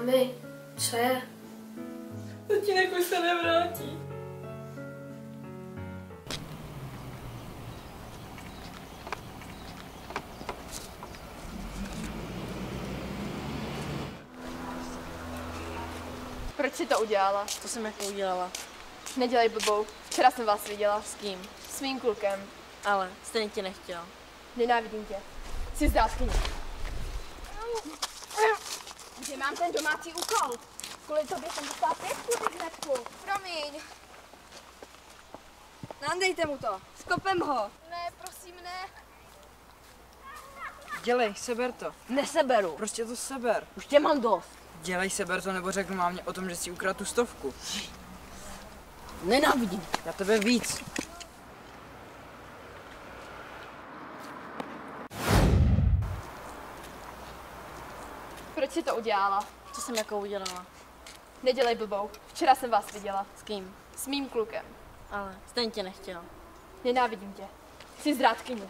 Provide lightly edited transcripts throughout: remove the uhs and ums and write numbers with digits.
Mami, co je? Tatínek už se nevrátí. Proč jsi to udělala? To jsem jako udělala. Nedělej blbou. Včera jsem vás viděla. S kým? S mým klukem. Ale stejně tě nechtěl. Nenávidím tě. Jsi zdrátkyně. Kde mám ten domácí úkol? Kvůli tobě jsem dostala 5 hnedku. Promiň. Nandejte mu to. Skopem ho. Ne, prosím, ne. Dělej, seber to. Neseberu. Prostě to seber. Už tě mám dost. Dělej, seber to, nebo řeknu mámě o tom, že jsi ukradl tu 100. Nenávidím. Já tebe víc. Proč jsi to udělala? Co jsem jako udělala? Nedělej blbou. Včera jsem vás viděla. S kým? S mým klukem. Ale stejně tě nechtěl. Nenávidím tě. Jsi zdrátkyně.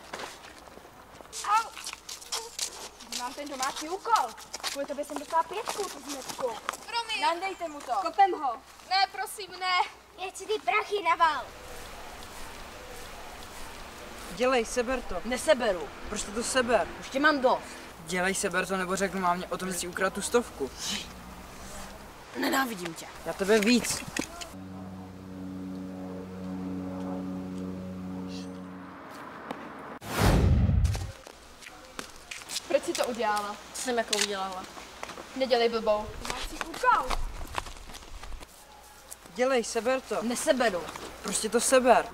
Kde mám ten domácí úkol? Kvůli tobě jsem dostala 5 hnedku. Promiň. Nandejte mu to. Skopem ho. Ne, prosím, ne. Jeď si ty prachy na val. Dělej, seber to. Neseberu. Prostě to seber. Už tě mám dost. Dělej, seber to, nebo řeknu mámě o tom, že jsi ukradl tu 100. Nenávidím tě. Já tebe víc. Proč jsi to udělala? Co jsem jako udělala? Nedělej blbou. Domácí úkol. Dělej, seber to. Neseberu. Prostě to seber.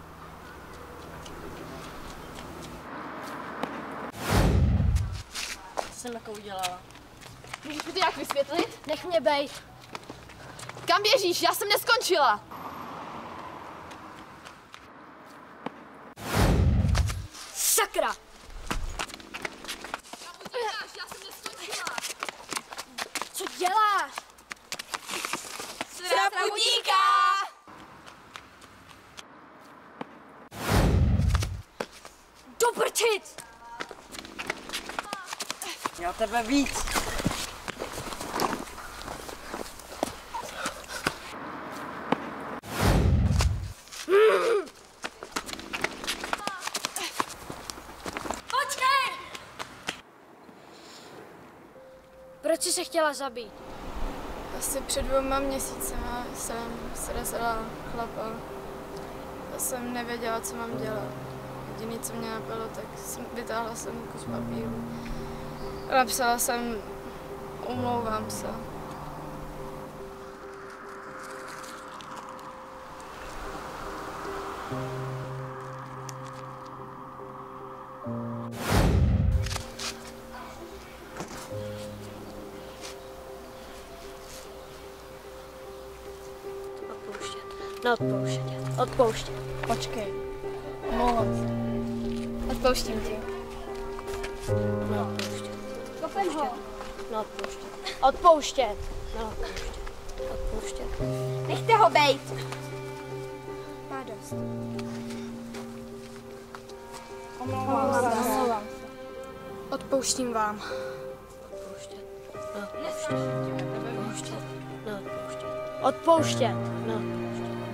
Co jsem jako udělala? Můžeš mi to nějak vysvětlit? Nech mě bejt. Kam běžíš? Já jsem neskončila. Sakra. Kam utíkáš? Já jsem neskončila. Co děláš? Srapudíka! Do prčic. Já tebe víc. Počkej. Proč jsi se chtěla zabít? Asi před 2 měsícema jsem srazila chlapa. Já jsem nevěděla, co mám dělat. Jediné, co mě napadlo, tak vytáhla jsem kus papíru. A napsala jsem, omlouvám se. Neodpouštět. Odpouštět. Počkej. Omlouvám se. Odpouštím ti. Neodpouštět. Skopem ho. Neodpouštět. Odpouštět. Neodpouštět. Odpouštět. Nechte ho bejt. Má dost. Omlouvám se. Odpouštím vám. Odpouštět. Neodpouštět. Odpouštět. Neodpouštět. Odpouštět. Neodpouštět.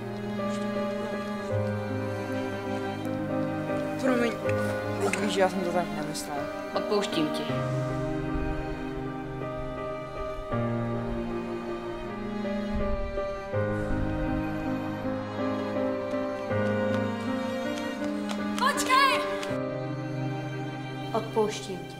Promiň. Teď víš, že já jsem to tak nemyslel. Odpouštím ti. Počkej! Odpouštím ti.